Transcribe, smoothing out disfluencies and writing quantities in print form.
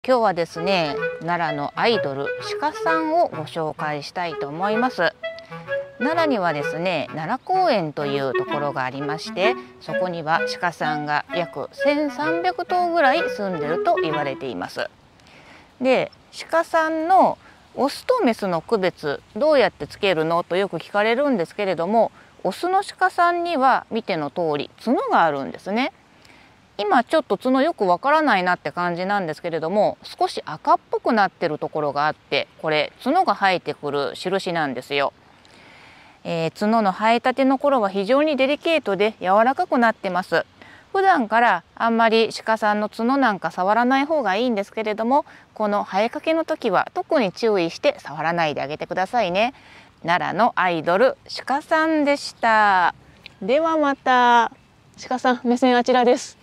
今日はですね、奈良のアイドル鹿さんをご紹介したいと思います。奈良にはですね、奈良公園というところがありまして、そこには鹿さんが約1300頭ぐらい住んでると言われています。で、鹿さんのオスとメスの区別どうやってつけるのとよく聞かれるんですけれども、オスの鹿さんには見ての通り角があるんですね。今ちょっと角よくわからないなって感じなんですけれども、少し赤っぽくなってるところがあって、これ角が生えてくる印なんですよ。角の生えたての頃は非常にデリケートで柔らかくなってます。普段からあんまり鹿さんの角なんか触らない方がいいんですけれども、この生えかけの時は特に注意して触らないであげてくださいね。奈良のアイドル鹿さんでした。ではまた。鹿さん、目線あちらです。